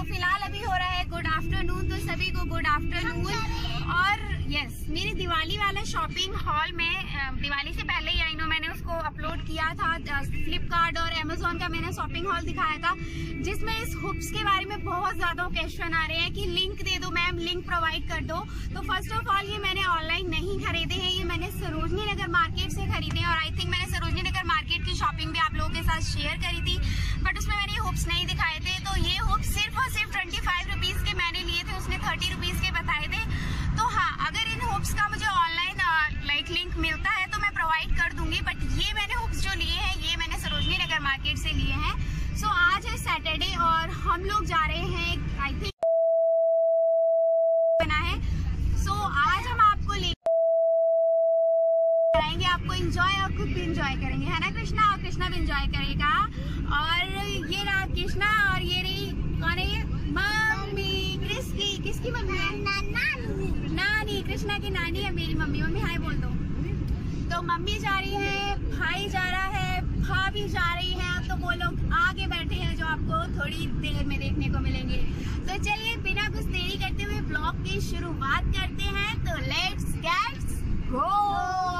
फिलहाल अभी हो रहा है गुड आफ्टरनून, तो सभी को गुड आफ्टरनून। और यस, मेरी दिवाली वाला शॉपिंग हॉल में दिवाली से पहले ही आई नो मैंने उसको अपलोड किया था, फ्लिपकार्ट और अमेजोन का मैंने शॉपिंग हॉल दिखाया था, जिसमें इस हुक्स के बारे में बहुत ज्यादा क्वेश्चन आ रहे हैं कि लिंक दे दो मैम, लिंक प्रोवाइड कर दो। तो फर्स्ट ऑफ ऑल ये मैंने ऑनलाइन नहीं खरीदे हैं, ये मैंने सरोजनी नगर मार्केट से खरीदे हैं। और आई थिंक मैंने सरोजनी नगर मार्केट की शॉपिंग भी आप लोगों के साथ शेयर करी थी, बट उसमें मैंने हुक्स नहीं दिखाए थे। तो ये हुक्स सिर्फ और सिर्फ 25 रुपीज के मैंने लिए थे, उसने 30 रुपीज के बताए थे। तो हाँ, अगर इन हुक्स का मुझे ऑनलाइन लाइक लिंक मिलता है तो मैं प्रोवाइड कर दूंगी, बट ये मैंने हुक्स जो लिए हैं ये मैंने सरोजनी नगर मार्केट से लिए हैं। सो आज है सैटरडे और हम लोग जा रहे हैं, आई थिंक बना है। सो आज हम आपको ले कराएंगे, आपको एंजॉय और खुद भी एंजॉय करेंगे, है ना कृष्णा? और कृष्णा भी एंजॉय करेगा। और ये रहा कृष्णा और ये रही कौन है? ये मम्मी। किसकी मम्मी है? नानी। कृष्णा की नानी है मेरी मम्मी। मम्मी हाय बोल दो। तो मम्मी जा रही है, भाई जा रहा है, भाभी जा रही है, तो वो लोग आगे बैठे हैं जो आपको थोड़ी देर में देखने को मिलेंगे। तो चलिए बिना कुछ देरी करते हुए ब्लॉग की शुरुआत करते हैं। तो लेट्स गेट गो।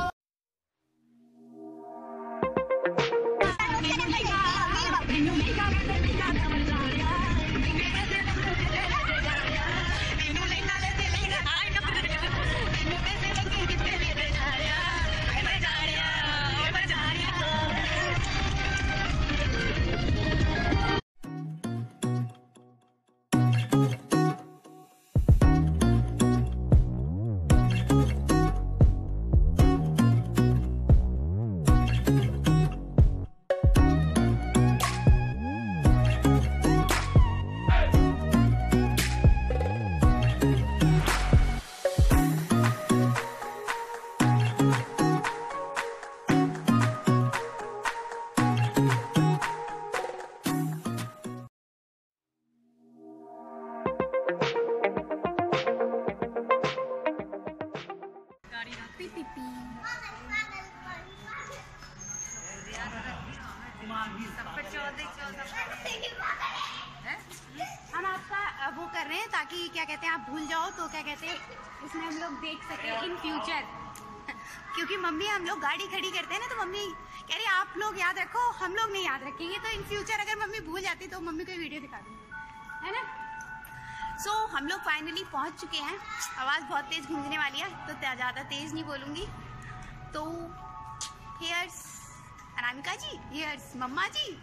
हम आपका वो कर रहे हैं ताकि क्या कहते हैं आप भूल जाओ, तो क्या कहते हैं इसमें हम लोग देख सके इन फ्यूचर। क्योंकि मम्मी हम लोग गाड़ी खड़ी करते हैं ना, तो मम्मी कह रही आप लोग याद रखो, हम लोग नहीं याद रखेंगे। तो इन फ्यूचर अगर मम्मी भूल जाती तो मम्मी को वीडियो दिखा दूंगी, है ना? सो हम लोग फाइनली पहुंच चुके हैं। आवाज़ बहुत तेज़ गूंजने वाली है तो ज़्यादा तेज़ नहीं बोलूँगी। तो here's Anamika ji, here's mamma ji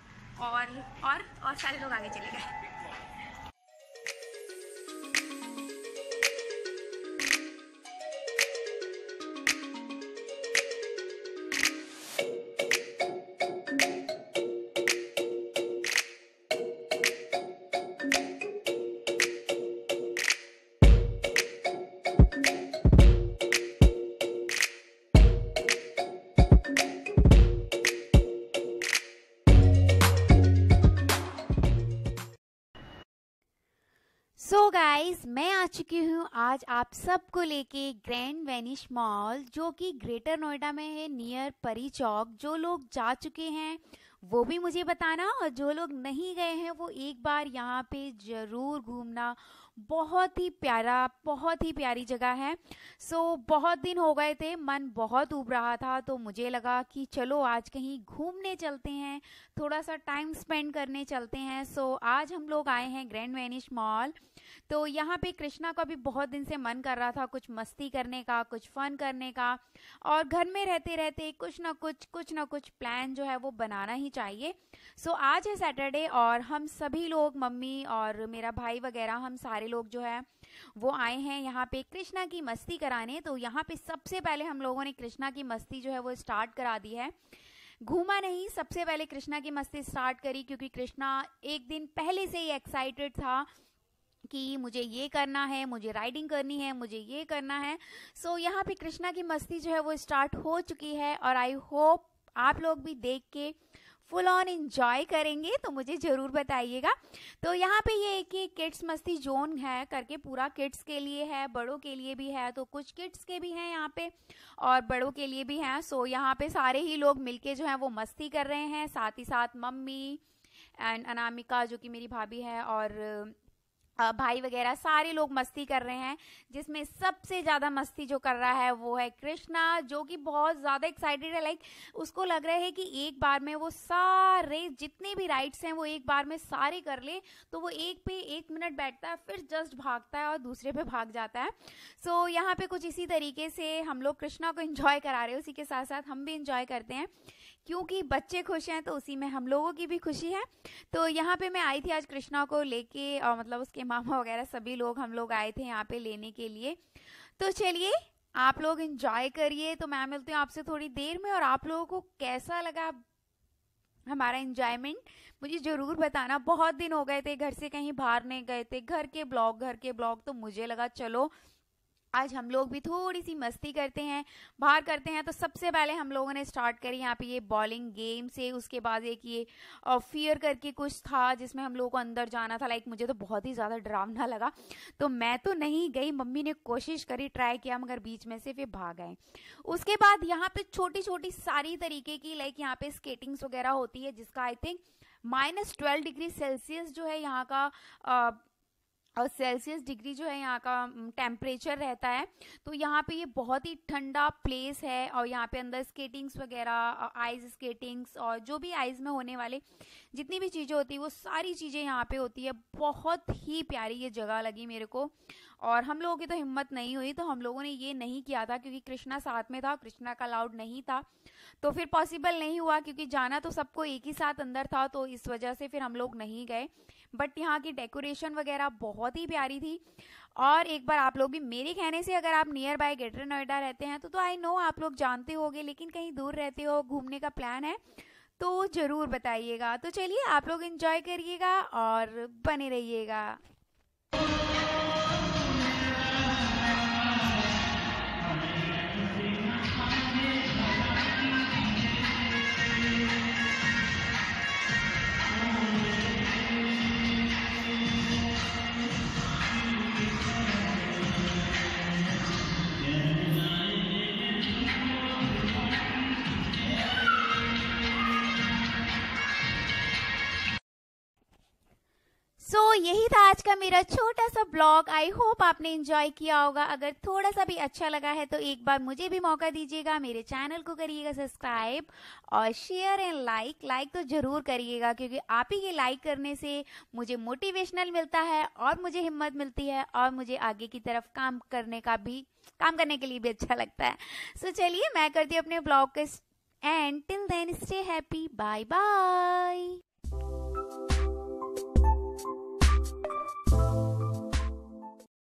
और सारे लोग आगे चले गए। सो गाइज, मैं आ चुकी हूँ आज आप सबको लेके ग्रैंड वेनिस मॉल, जो कि ग्रेटर नोएडा में है नियर परी चौक। जो लोग जा चुके हैं वो भी मुझे बताना, और जो लोग नहीं गए हैं वो एक बार यहाँ पे ज़रूर घूमना। बहुत ही प्यारी जगह है। सो बहुत दिन हो गए थे, मन बहुत ऊब रहा था, तो मुझे लगा कि चलो आज कहीं घूमने चलते हैं, थोड़ा सा टाइम स्पेंड करने चलते हैं। सो आज हम लोग आए हैं ग्रैंड वेनिस मॉल। तो यहाँ पे कृष्णा का भी बहुत दिन से मन कर रहा था कुछ मस्ती करने का, कुछ फन करने का, और घर में रहते रहते कुछ ना कुछ प्लान जो है वो बनाना ही चाहिए। सो आज है सैटरडे और हम सभी लोग, मम्मी और मेरा भाई वगैरह, हम सारे लोग जो है वो आए हैं यहाँ पे कृष्णा की मस्ती कराने। तो यहाँ पे सबसे पहले हम लोगों ने कृष्णा की मस्ती जो है वो स्टार्ट करा दी है। घूमा नहीं, सबसे पहले कृष्णा की मस्ती स्टार्ट करी, क्योंकि कृष्णा एक दिन पहले से ही एक्साइटेड था कि मुझे ये करना है, मुझे राइडिंग करनी है, मुझे ये करना है। सो यहाँ पे कृष्णा की मस्ती जो है वो स्टार्ट हो चुकी है, और आई होप आप लोग भी देख के फुल ऑन एंजॉय करेंगे, तो मुझे ज़रूर बताइएगा। तो यहाँ पे ये एक किड्स मस्ती जोन है करके, पूरा किड्स के लिए है, बड़ों के लिए भी है। तो कुछ किड्स के भी हैं यहाँ पे और बड़ों के लिए भी हैं। सो यहाँ पे सारे ही लोग मिलके जो है वो मस्ती कर रहे हैं, साथ ही साथ मम्मी एंड अनामिका जो कि मेरी भाभी है और भाई वगैरह सारे लोग मस्ती कर रहे हैं, जिसमें सबसे ज्यादा मस्ती जो कर रहा है वो है कृष्णा, जो कि बहुत ज्यादा एक्साइटेड है। लाइक उसको लग रहा है कि एक बार में वो सारे जितने भी राइड्स हैं वो एक बार में सारे कर ले, तो वो एक पे 1 मिनट बैठता है, फिर जस्ट भागता है और दूसरे पे भाग जाता है। सो यहाँ पे कुछ इसी तरीके से हम लोग कृष्णा को एंजॉय करा रहे हैं, उसी के साथ साथ हम भी एंजॉय करते हैं, क्योंकि बच्चे खुश हैं तो उसी में हम लोगों की भी खुशी है। तो यहाँ पे मैं आई थी आज कृष्णा को लेके, और मतलब उसके मामा वगैरह सभी लोग हम लोग आए थे यहाँ पे लेने के लिए। तो चलिए आप लोग एंजॉय करिए, तो मैं मिलती हूँ आपसे थोड़ी देर में। और आप लोगों को कैसा लगा हमारा एंजॉयमेंट मुझे जरूर बताना। बहुत दिन हो गए थे घर से कहीं बाहर नहीं गए थे, घर के ब्लॉग, तो मुझे लगा चलो आज हम लोग भी थोड़ी सी मस्ती करते हैं, बाहर करते हैं। तो सबसे पहले हम लोगों ने स्टार्ट करी यहाँ पे ये बॉलिंग गेम से, उसके बाद एक ये फियर करके कुछ था जिसमें हम लोगों को अंदर जाना था। लाइक मुझे तो बहुत ही ज़्यादा डरावना लगा, तो मैं तो नहीं गई, मम्मी ने कोशिश करी, ट्राई किया, मगर बीच में से फिर भाग गए। उसके बाद यहाँ पे छोटी छोटी सारी तरीके की लाइक यहाँ पे स्केटिंग्स वगैरह होती है, जिसका आई थिंक -12 डिग्री सेल्सियस जो है यहाँ का और सेल्सियस डिग्री जो है यहाँ का टेम्परेचर रहता है। तो यहाँ पे ये बहुत ही ठंडा प्लेस है, और यहाँ पे अंदर स्केटिंग्स वगैरह, आइस स्केटिंग्स और जो भी आइस में होने वाले जितनी भी चीज़ें होती है वो सारी चीज़ें यहाँ पे होती है। बहुत ही प्यारी ये जगह लगी मेरे को, और हम लोगों की तो हिम्मत नहीं हुई, तो हम लोगों ने ये नहीं किया था क्योंकि कृष्णा साथ में था, कृष्णा का अलाउड नहीं था, तो फिर पॉसिबल नहीं हुआ, क्योंकि जाना तो सबको एक ही साथ अंदर था, तो इस वजह से फिर हम लोग नहीं गए। बट यहाँ की डेकोरेशन वगैरह बहुत ही प्यारी थी। और एक बार आप लोग भी मेरे कहने से, अगर आप नियर बाय ग्रेटर नोएडा रहते हैं तो आई नो आप लोग जानते होगे, लेकिन कहीं दूर रहते हो, घूमने का प्लान है तो जरूर बताइएगा। तो चलिए आप लोग एंजॉय करिएगा और बने रहिएगा। यही था आज का मेरा छोटा सा ब्लॉग। आई होप आपने एंजॉय किया होगा। अगर थोड़ा सा भी अच्छा लगा है तो एक बार मुझे भी मौका दीजिएगा, मेरे चैनल को करिएगा सब्सक्राइब और शेयर एंड लाइक तो जरूर करिएगा, क्योंकि आप ही के लाइक करने से मुझे मोटिवेशनल मिलता है और मुझे हिम्मत मिलती है और मुझे आगे की तरफ काम करने के लिए भी अच्छा लगता है। सो चलिए मैं करती हूँ अपने ब्लॉग के end till then stay happy, bye bye.